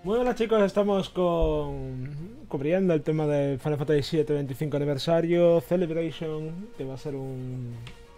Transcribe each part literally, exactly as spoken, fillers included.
Muy buenas chicos, estamos con cubriendo el tema del Final Fantasy siete veinticinco aniversario Celebration, que va a ser un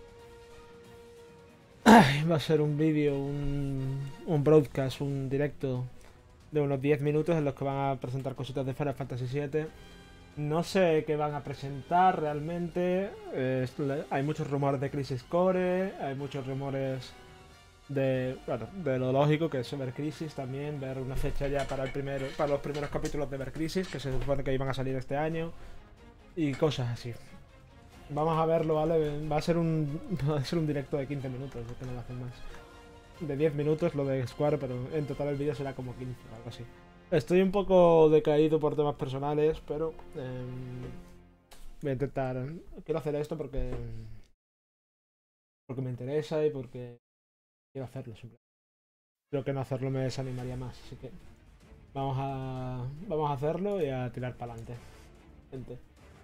va a ser un vídeo, un, un broadcast, un directo de unos diez minutos en los que van a presentar cositas de Final Fantasy siete. No sé qué van a presentar realmente. eh, hay muchos rumores de Crisis Core, hay muchos rumores de, bueno, de lo lógico que es ver Crisis también, ver una fecha ya para el primero, para los primeros capítulos de ver Crisis, que se supone que iban a salir este año, y cosas así. Vamos a verlo, ¿vale? Va a ser un, va a ser un directo de quince minutos, que no lo hacen más. De diez minutos lo de Square, pero en total el vídeo será como quince o algo así. Estoy un poco decaído por temas personales, pero eh, voy a intentar. Quiero hacer esto porque porque me interesa y porque quiero hacerlo siempre. Creo que no hacerlo me desanimaría más, así que Vamos a, vamos a hacerlo y a tirar para adelante, gente.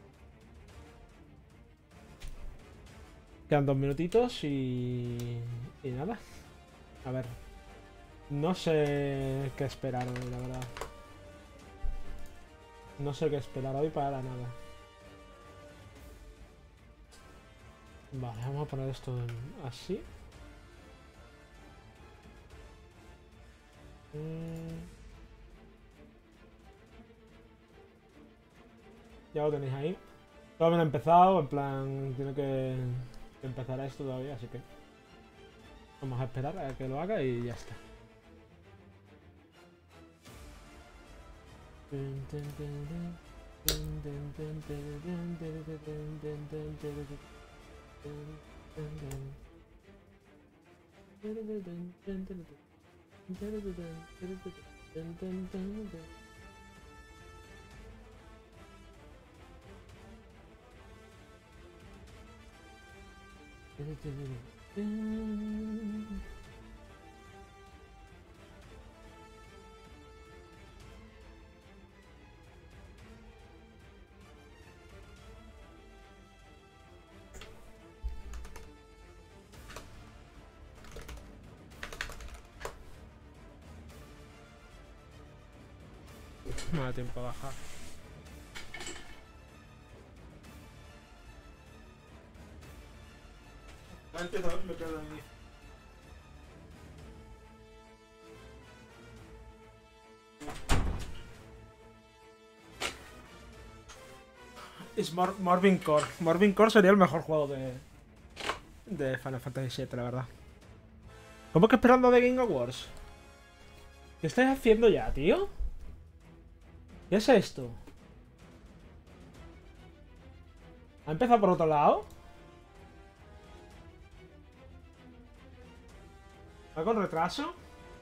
Quedan dos minutitos y, y nada. A ver, no sé qué esperar hoy, la verdad. No sé qué esperar hoy para nada. Vale, vamos a poner esto en- así. Mm, ya lo tenéis ahí. Todavía no ha empezado, en plan, tiene que, que empezar esto todavía, así que vamos a esperar a que lo haga y ya está. No da tiempo a bajar. Antes me quedo ahí. Es Mor Morbin Core. Morbin Core sería el mejor juego de, de Final Fantasy siete, la verdad. ¿Cómo que esperando de Game Awards? ¿Qué estáis haciendo ya, tío? ¿Qué es esto? ¿Ha empezado por otro lado? ¿Va con retraso?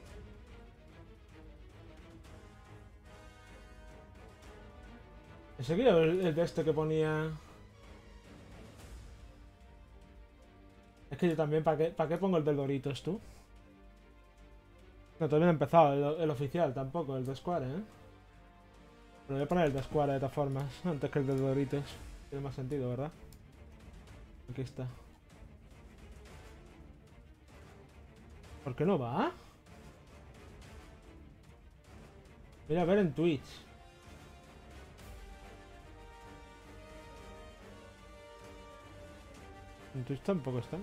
¿En serio? El, el de este que ponía... Es que yo también, ¿para qué, ¿para qué pongo el del Doritos, tú? No, todavía no ha empezado el, el oficial tampoco, el de Square, ¿eh? Pero voy a poner el de Square de todas formas, antes que el de Doritos. Tiene más sentido, ¿verdad? Aquí está. ¿Por qué no va? Voy a ver en Twitch. En Twitch tampoco están.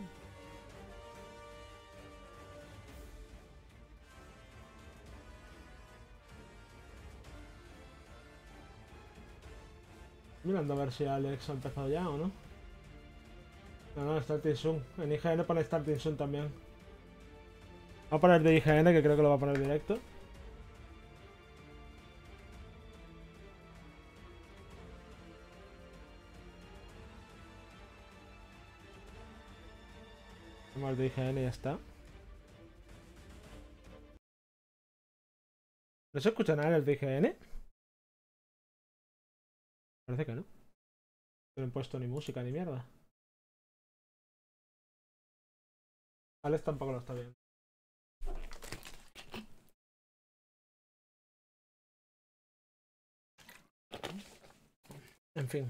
Mirando a ver si Alex ha empezado ya o no. No, no, Starting Soon. En I G N pone Starting Soon también. Vamos a poner de I G N, que creo que lo va a poner directo. Vamos al de I G N y ya está. ¿No se escucha nada en el de I G N? Parece que no. No han puesto ni música ni mierda. Alex tampoco lo está viendo. En fin.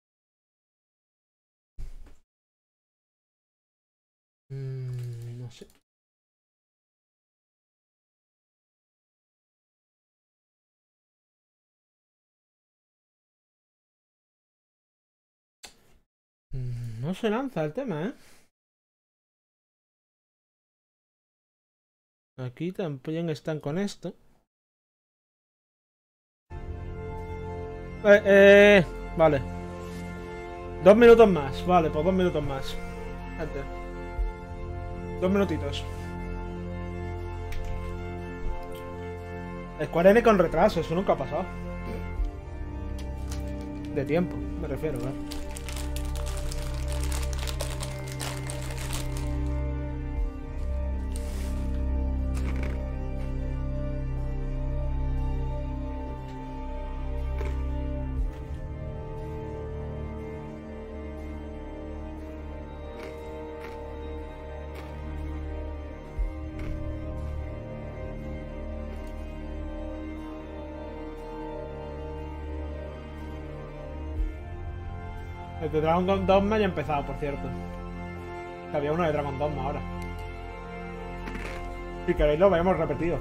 Mm, no sé. No se lanza el tema, ¿eh? Aquí también están con esto. Eh, eh, vale. Dos minutos más, vale, pues dos minutos más. Gente. Dos minutitos. Square Enix con retraso, eso nunca ha pasado. De tiempo, me refiero, ¿verdad? El de Dragon Dogma ya ha empezado, por cierto. Que había uno de Dragon Dogma ahora. Si queréis lo vemos repetido.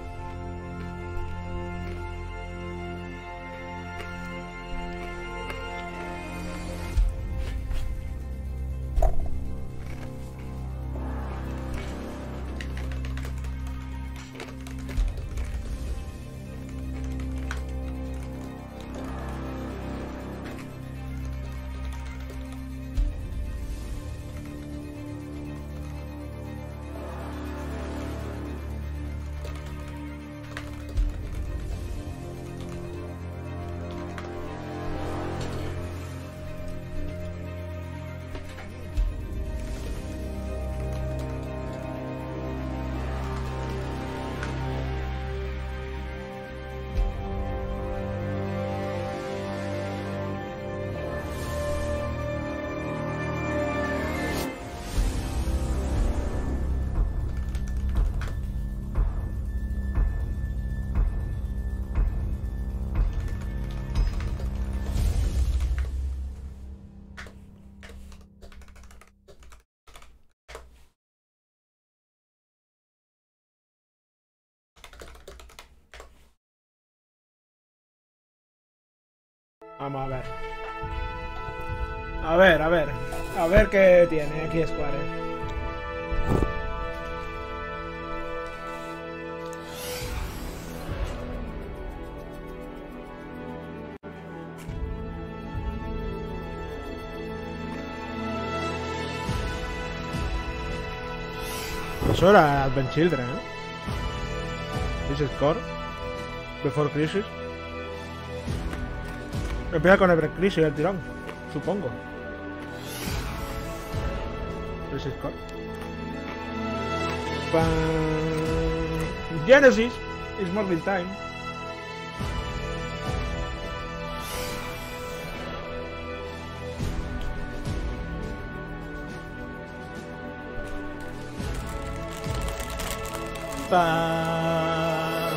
Vamos a ver. A ver, a ver. A ver qué tiene aquí Square. Eso era Advent Children, ¿eh? Crisis Core. Before Crisis. Empieza con Ever Crisis el tirón, supongo. Crisis Core. Pan... Genesis is Morning Time. Pan...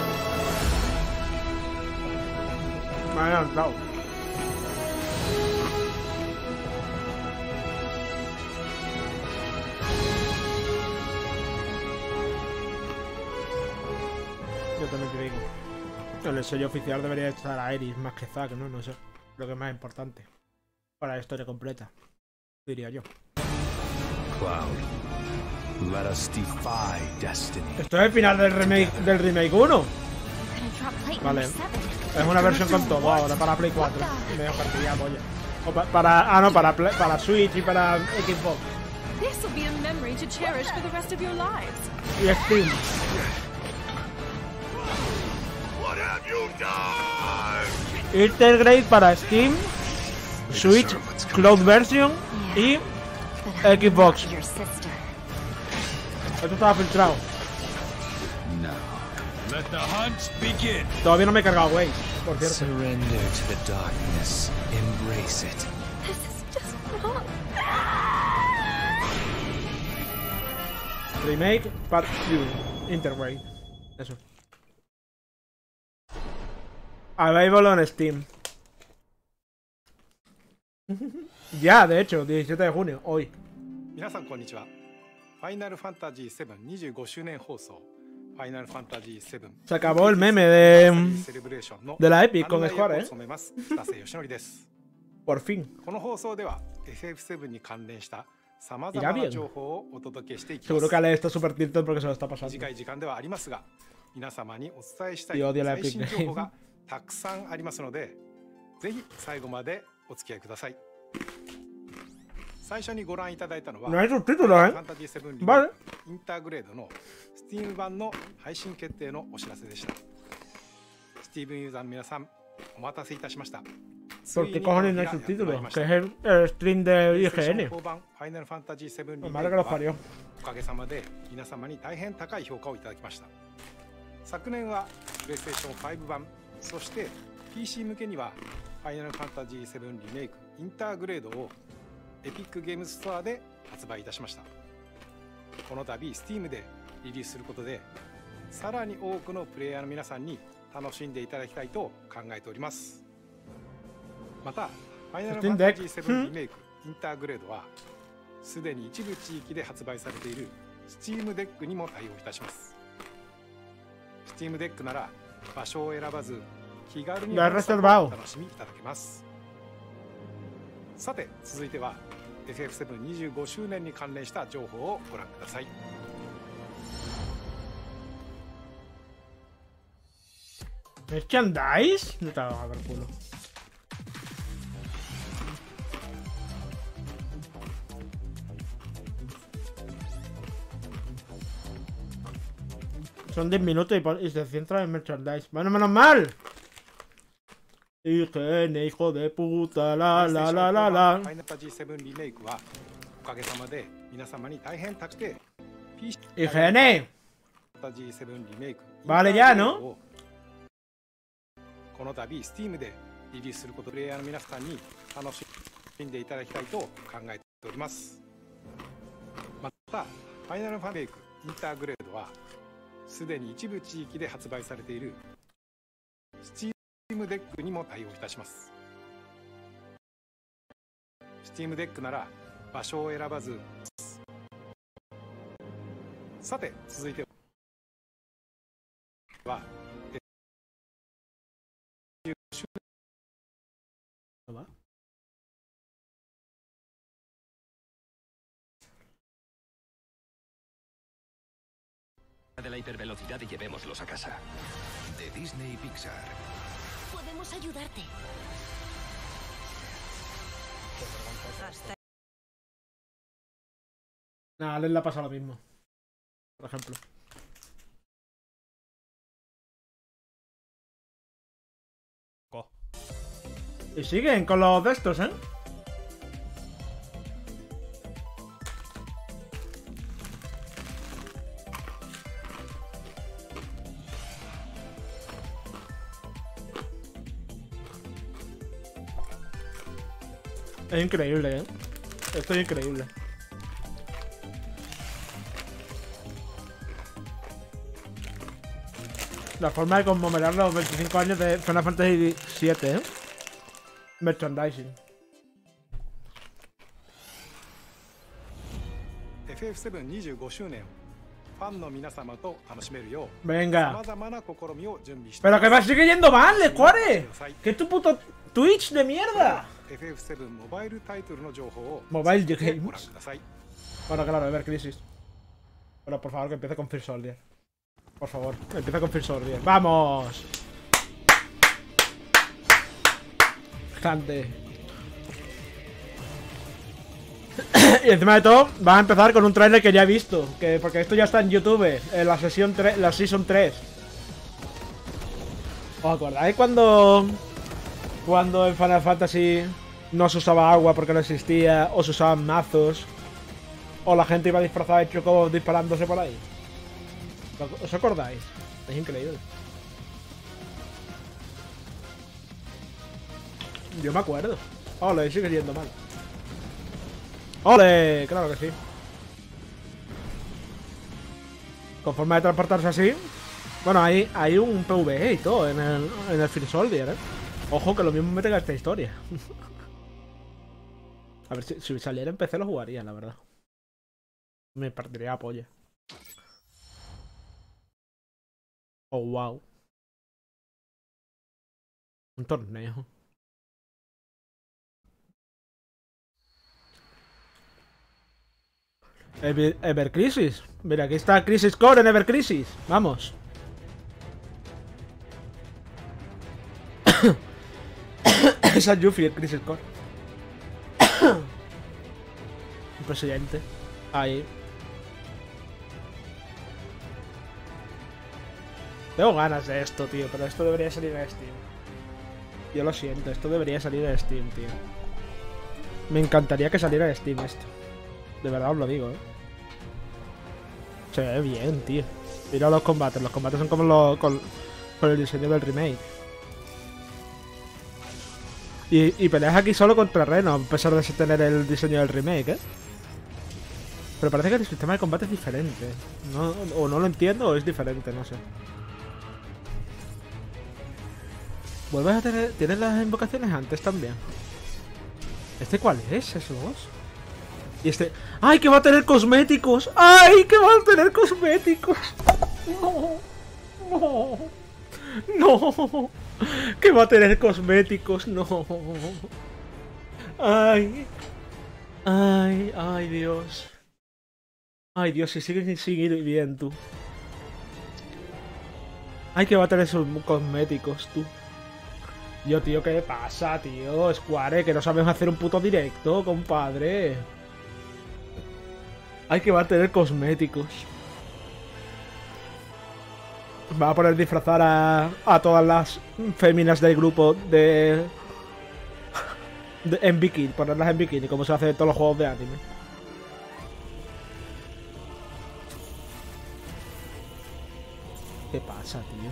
Me han lanzado. Yo también te digo. El sello oficial debería estar a Iris más que Zack, ¿no? No sé. Lo que es más importante. Para la historia completa. Diría yo. Cloud, let us defy destiny. Esto es el final del remake del remake uno. Vale. Es una versión con todo ahora para Play cuatro. Medio partida, polla. O pa para. Ah, no, para, Play, para Switch y para Xbox. Y Steam. Integrate para Steam, Switch, Cloud Version y Xbox. Esto estaba filtrado. Todavía no me he cargado, güey. Por cierto. Surrender to the darkness. Embrace it. This is just wrong. Remake Part dos. Integrate. Eso. Available on Steam. Ya, de hecho, diecisiete de junio, hoy. 皆さんこんにちは。ファイナルファンタジーセブンにじゅうご周年放送。ファイナルファンタジーセブン Se acabó el meme de, セレブレーションの de la Epic con 案内役 Square, を ¿eh? 務めます北瀬義則です。 Por fin. この放送では エフエフセブン に関連したさまざ Irá まな bien. 情報をお届けしていきま Seguro す que Ale está súper tirto porque se lo está pasando. 短い時間ではありますが皆様にお伝えしたい Y odia la 最新 Epic 情報がたくさんありますのでぜひ最後までお付き合いください最初にご覧いただいたのは No hay フ subtítulos, ァ ¿eh? ンタジーセブンリメイ Vale. クインターグレードの Steam 版の配信決定のお知らせでした Steam ユーザーの皆さんお待たせいたしました ¿Por qué cojones no hay subtítulos? Que es el, el stream de I G N. ファイナルファンタジーセブンリメイク Madre que los parió. おかげさまで皆様に大変高い評価をいただきました昨年はプレイステーションファイブ版そして ピーシー 向けにはファイナルファンタジーセブンリメイクインターグレードをエピックゲームズストアで発売いたしましたこの度 Steam でリリースすることでさらに多くのプレイヤーの皆さんに楽しんでいただきたいと考えておりますまたファイナルファンタジーセブンリメイクインターグレードはすでに一部地域で発売されている Steam デックにも対応いたします Steam デックなら場所を選ばず気軽にお Lo he 楽 reservado. しみいただけますさて続いては エフエフセブンにじゅうご 周年に関連した情報をご覧ください ¿Merchandise? No te va a dar culo. Son diez minutos y, por- y se centra en merchandise. Bueno, menos mal. I G N, hijo de puta, la la la la la. ファイナルファンタジーセブンリメイクはおかげさまで皆様に大変高くて ピーシー I G N. ファンタジーセブンリメイク Vale ya, ¿no? この度 Steam でリリースすることでプレイヤーの皆さんに楽しんでいただきたいと考えておりますまたファイナルファンメイクインターグレードはすでに一部地域で発売されている Steam デックにも対応いたします Steam デックなら場所を選ばずさて続いては de la hipervelocidad y llevémoslos a casa. De Disney y Pixar. Podemos ayudarte. Hasta Nada, a él le ha pasado lo mismo. Por ejemplo. Y siguen con los de estos, ¿eh? Es increíble, ¿eh? Esto es increíble. La forma de conmemorar los veinticinco años de Final Fantasy siete, ¿eh? Merchandising. エフエフセブンにじゅうご 周年ファンの皆様と楽しめるよう Venga. 様々な試みを準備して Pero que me sigue yendo mal, Square. Que es tu puto Twitch de mierda. エフエフセブンモバイルタイトルの情報を Mobile ご Games. 覧ください Bueno, claro, a ver, Crisis. Pero por favor, que empiece con Fear Soldier. Por favor, que empiece con Fear Soldier. ¡Vamos! Grande. Y encima de todo, va a empezar con un trailer que ya he visto. Que, porque esto ya está en YouTube, en la sesión tres, la Season tres. ¿Os acordáis cuando... Cuando en Final Fantasy no se usaba agua porque no existía, o se usaban mazos, o la gente iba disfrazada de chocobos disparándose por ahí? ¿Os acordáis? Es increíble. Yo me acuerdo. Ole, sigue yendo mal. ¡Ole! Claro que sí. Con forma de transportarse así. Bueno, hay, hay un P V E y todo en el, en el Fear Soldier, ¿eh? Ojo, que lo mismo me tenga esta historia. A ver, si, si saliera en P C lo jugaría, la verdad. Me partiría a polla. Oh, wow. Un torneo. Ever, Ever Crisis. Mira, aquí está Crisis Core en Ever Crisis. Vamos. Esa es Yuffie, el Crisis Core. Impresionante. Ahí. Tengo ganas de esto, tío, pero esto debería salir en Steam. Yo lo siento, esto debería salir en Steam, tío. Me encantaría que saliera en Steam esto. De verdad os lo digo, eh. Se ve bien, tío. Mira los combates, los combates son como los, con, con el diseño del remake. Y, y peleas aquí solo contra Reno, a pesar de tener el diseño del remake, ¿eh? Pero parece que el sistema de combate es diferente. No, o no lo entiendo o es diferente, no sé. ¿Vuelves a tener... ¿Tienes las invocaciones antes también? ¿Este cuál es? ¿Esos dos? Y este... ¡Ay, que va a tener cosméticos! ¡Ay, que va a tener cosméticos! ¡No! ¡No! ¡No! ¡Que va a tener cosméticos! ¡No! ¡Ay! ¡Ay! ¡Ay, Dios! ¡Ay, Dios! Si siguen sin ir bien, tú. ¡Ay, que va a tener sus cosméticos, tú! Yo, tío, ¿qué pasa, tío? Square, que no sabes hacer un puto directo, compadre. Hay que va a tener cosméticos. Va a poner disfrazar a, a todas las féminas del grupo de, de... En bikini, ponerlas en bikini, como se hace en todos los juegos de anime. ¿Qué pasa, tío?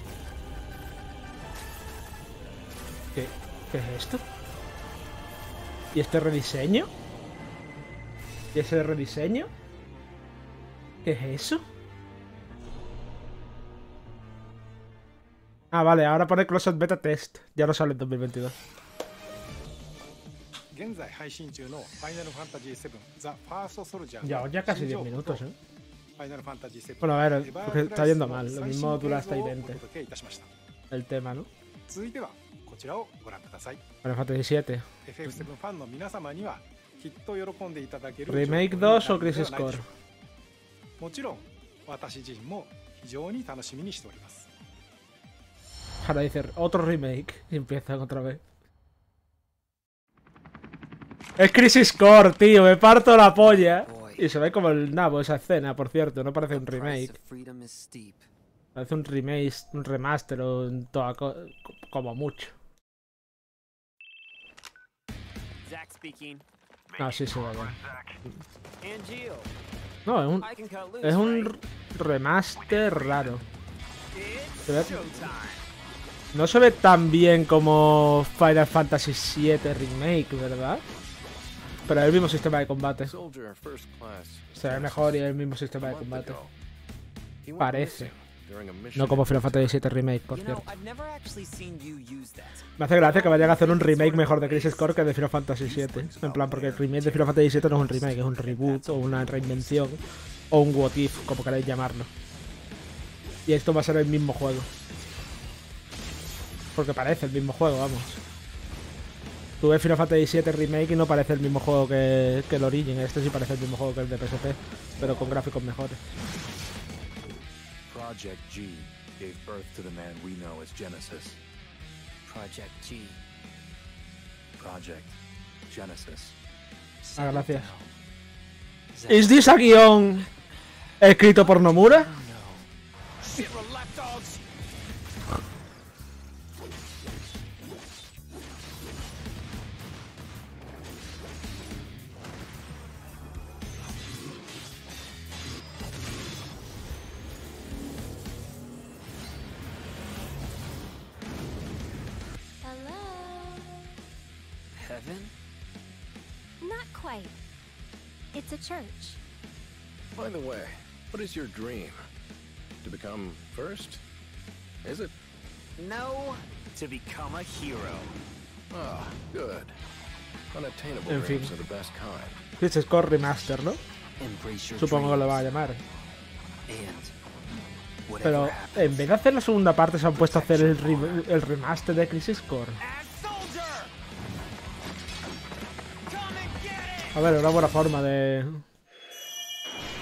¿Qué, ¿Qué es esto? ¿Y este rediseño? ¿Y ese rediseño? ¿Qué es eso? Ah, vale, ahora pone Closet Beta Test. Ya no sale en dos mil veintidós. Ya, ya casi diez minutos, ¿eh? Bueno, a ver, porque está yendo mal. Lo mismo dura hasta ahí veinte. El tema, ¿no? Final Fantasy siete. Remake dos o Crisis Core. Ahora dice otro remake y empiezan otra vez. Es Crisis Core, tío, me parto la polla. Y se ve como el nabo esa escena, por cierto, no parece un remake. Parece un remake, un remaster o un toda como mucho. Ah, sí, sí, vale. No, es un, es un remaster raro. Se ve, no se ve tan bien como Final Fantasy siete Remake, ¿verdad? Pero es el mismo sistema de combate. Se ve mejor y es el mismo sistema de combate. Parece. No como Final Fantasy siete Remake, por cierto. Me hace gracia que vayan a hacer un remake mejor de Crisis Core que de Final Fantasy siete. En plan, porque el remake de Final Fantasy siete no es un remake, es un reboot o una reinvención. O un what if, como queráis llamarlo. Y esto va a ser el mismo juego. Porque parece el mismo juego, vamos. Tú ves Final Fantasy siete Remake y no parece el mismo juego que, que el Origin. Este sí parece el mismo juego que el de P S P, pero con gráficos mejores. Project G gave birth to the man we know as Genesis. Project G. Project Genesis. Ah, gracias. ¿Es this a guión escrito por Nomura? Heaven? Not quite. It's a church. By the way, what is your dream? To become first? Is it? No, to become a hero. Ah, good. Unattainable En fin. dreams are the best kind. Crisis Core Remaster, ¿no? Supongo que lo va a llamar. Pero en vez de hacer la segunda parte se han puesto a hacer el, re el remaster de Crisis Core. A ver, una buena forma de...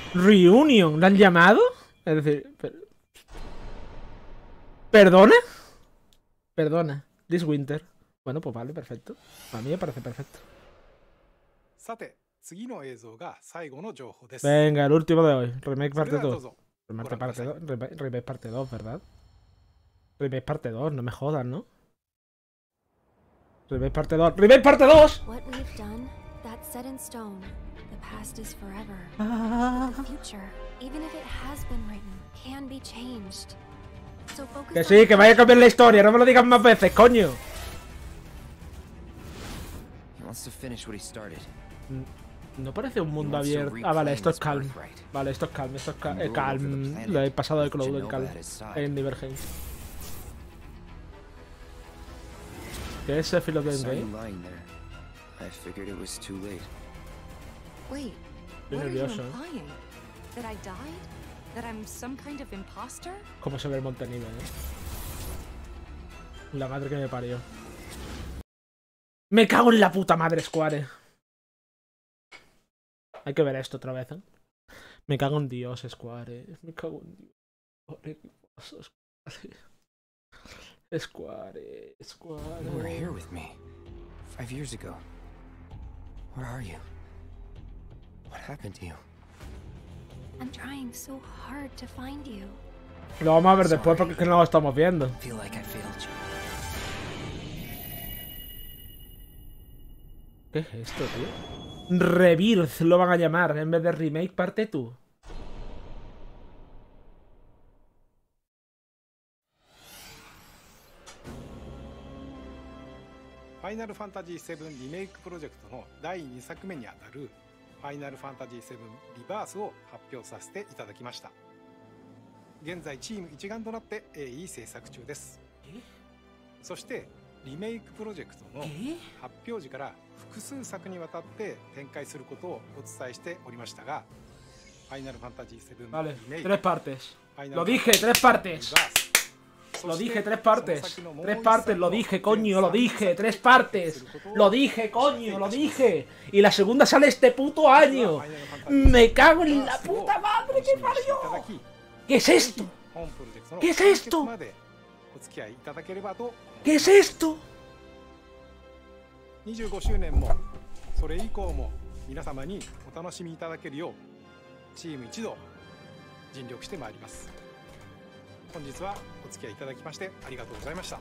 Reunion, ¿la han llamado? Es decir, per... ¿Perdona? Perdona. This Winter. Bueno, pues vale, perfecto. A mí me parece perfecto. Venga, el último de hoy. Remake parte dos. Remake parte dos, remake parte dos, ¿verdad? Remake parte dos, no me jodas, ¿no? Remake parte dos. ¡Remake parte dos! What we've done, that's set in stone. The past is forever. But the future, even if it has been written, can be changed. So focus Que sí, que vaya a cambiar la historia, no me lo digas más veces, coño. He wants to finish what he started. No parece un mundo abierto. Ah, vale, esto es Calm. Vale, esto es Calm, esto es Calm. Eh, Calm. Lo he pasado de Cloud en Calm. En Divergence. ¿Qué es ese filo de Endgame? Wait, Estoy what are you nervioso. implying? That I died? That I'm some kind of imposter? ¿Cómo se ve el Montenegro, eh? La madre que me parió. Me cago en la puta madre, Square. Hay que ver esto otra vez, ¿eh? Me cago en Dios, Square. Me cago en Dios. ¿Qué pasa, Square? Square, Square. You were here with me five years ago. Where are you? What happened to you? I'm trying so hard to find you. Lo vamos a ver después porque es que no lo estamos viendo. I feel like I failed you. ¿Qué es esto, tío? Rebirth lo van a llamar en vez de Remake parte dos. Final Fantasy seven リメイクプロジェクトのだいにさくめにあたる Final Fantasy seven Rebirth を発表させていただきました。現在チーム一丸となって鋭意制作中です。そしてリメイクプロジェクトの発表時から複数作にわたって展開することをお伝えしておりましたが、Final Fantasy seven Vale, Remake, tres partes. Final Lo dije, tres partes. Rebirth, Lo dije, tres partes. Tres partes, lo dije, coño, lo dije. Tres partes. Lo dije, coño, lo dije. Y la segunda sale este puto año. Me cago en la puta madre que parió. ¿Qué es esto? ¿Qué es esto? ¿Qué es esto? にじゅうごしゅうねんもそれ以降も皆様にお楽しみいただけるようチーム一同尽力してまいります。本日はお付き合いいただきましてありがとうございました。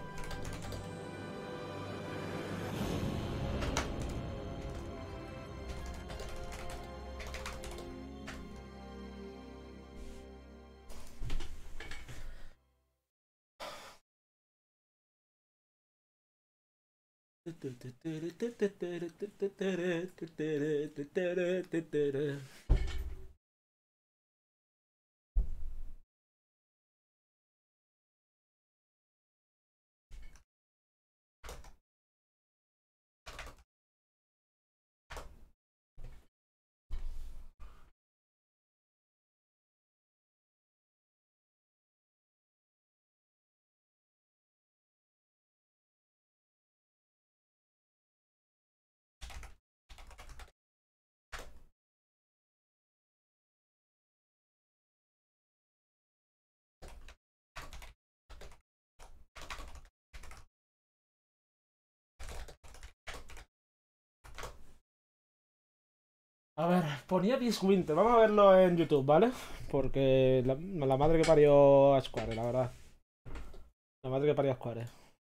A ver, ponía This Winter. Vamos a verlo en YouTube, ¿vale? Porque la, la madre que parió a Square, la verdad. La madre que parió a Square.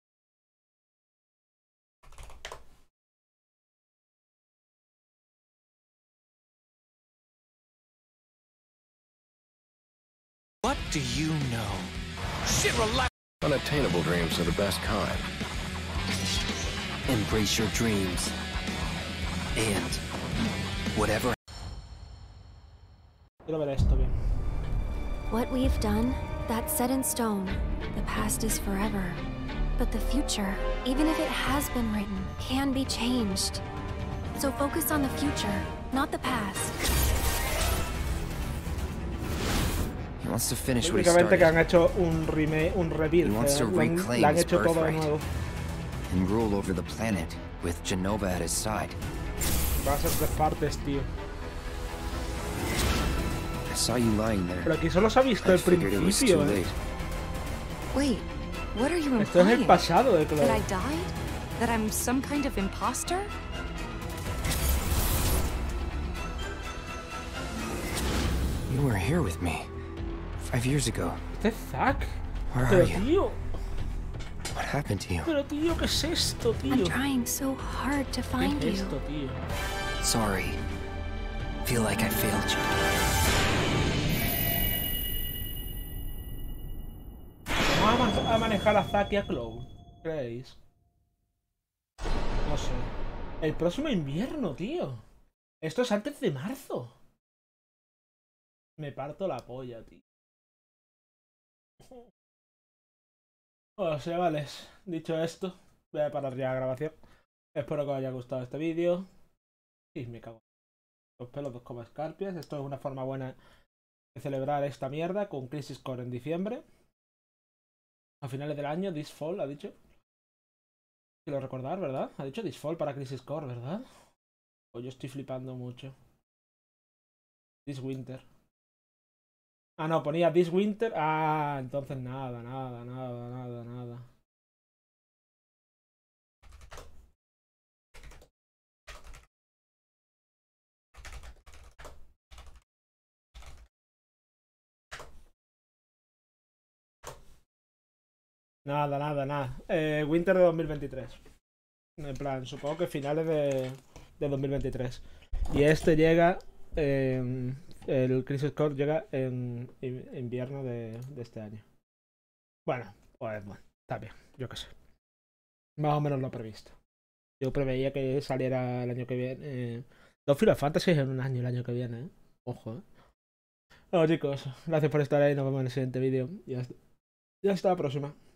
What do you know? Shit, relax. Unattainable dreams are the best kind. Embrace your dreams. And whatever. Quiero ver esto bien. What we've done, that's set in stone. The past is forever. But the future, even if it has been written, can be changed. So focus on the future, not the past. He wants to finish what he Únicamente que han started hecho un remake, un rebuild. He wants to eh, lo han- reclaim le han his hecho todo de birthright. nuevo. and rule over the planet with Genova at his side. Va a ser tres partes, tío. saw you lying there. Pero aquí solo se ha visto I el figured it was too principio, ¿eh? late. Wait, what are you Esto es el implying? pasado de That Chloe. I died? That I'm some kind of imposter? You were here with me five years ago. Este es Zack. Where are Pero you? tío, What happened to you? pero tío, ¿qué es esto, tío? I'm trying so hard to find ¿Qué es you. esto, tío? Sorry. Feel like I failed you. Vamos a, man- a manejar a Zack y a Chloe. ¿Creéis? No sé. El próximo invierno, tío. Esto es antes de marzo. Me parto la polla, tío. O sea, vale. Dicho esto, voy a parar ya la grabación. Espero que os haya gustado este vídeo. Y me cago. Los pelos dos como escarpias. Esto es una forma buena de celebrar esta mierda con Crisis Core en diciembre. A finales del año, This Fall, ha dicho. Quiero recordar, ¿verdad? Ha dicho This Fall para Crisis Core, ¿verdad? O yo estoy flipando mucho. This Winter. Ah, no, ponía This Winter. Ah, entonces nada, nada, nada, nada, nada. Nada, nada, nada. Eh, Winter de dos mil veintitrés. En plan, supongo que finales de, de dos mil veintitrés. Y este llega... Eh, el Crisis Core llega en in- invierno de, de este año. Bueno, pues bueno, está bien, yo qué sé. Más o menos lo previsto. Yo preveía que saliera el año que viene. Eh, dos Final Fantasy en un año el año que viene, ¿eh? Ojo, ¿eh? Bueno, chicos, gracias por estar ahí. Nos vemos en el siguiente vídeo. Y hasta, y hasta la próxima.